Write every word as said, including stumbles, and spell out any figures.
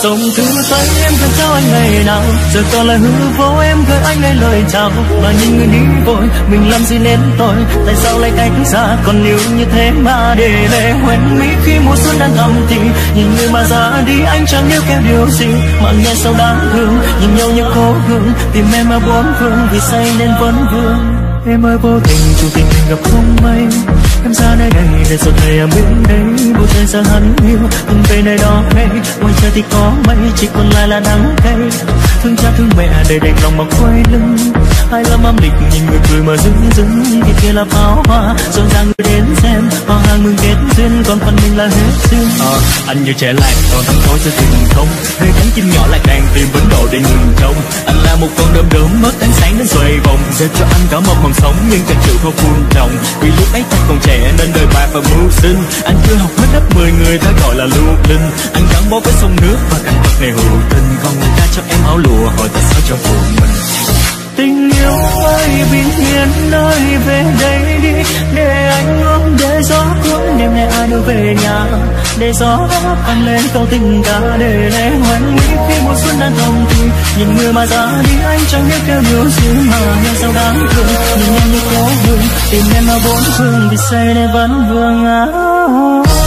Sống thứ tới em cần cho anh ngày nào, giờ còn là hư vô em gửi anh lấy lời chào. Mà nhìn người đi vội, mình làm gì nên tội, tại sao lại cách xa còn yêu như thế mà để lệ hoen mi khi mùa xuân đang thầm thì nhìn người mà ra đi anh chẳng nhớ kêu điều gì mà nghe sao đáng thương. Nhìn nhau như cố gắng tìm em ở bốn phương vì say nên vẫn vương. Em ơi vô tình chủ tình mình gặp không may, em ra nơi đây để rồi thầy em bên đấy. Bầu trời giờ hắn yêu từng về nơi đó ngay, ngoài trời thì có mây chỉ còn lại là nắng cay. Thương cha thương mẹ để đành lòng mà quay lưng, hai lâm âm lịch nhìn người cười mà dưng dưng. Thì kia là pháo hoa rộn ràng người đến xem, hoa hàng mừng kết duyên còn phần mình là hết duyên. Ờ, anh như trẻ lạc còn thăm tối sẽ từng không, hơi cánh chim nhỏ lại đang tìm vấn độ để ngừng trông. Anh là một con đom đóm mất ánh sáng đến xoay vòng, dẹp cho anh cả một hòn sóng nhưng chẳng chịu không phun trồng. Vì lúc ấy ta còn trẻ nên đời bạc và mưu sinh, anh chưa học hết lớp mười người ta gọi là lưu linh. Anh gắn bó với sông nước và cảnh vật này hữu tình, còn người ta cho em áo lụa hỏi tại sao cho phụ mình. Tình yêu ơi bình yên ơi về đây đi, để anh ôm để gió cuốn đêm nay ai đưa về nhà, để gió ăn lên câu tình ca để lẽ hoen mi khi mùa xuân đang thầm thì nhìn người mà ra đi anh chẳng biết kêu điều gì mà nghe sao đáng thương. Nhìn em như cố gắng tìm em ở bốn phương vì say nên vẫn vương áo.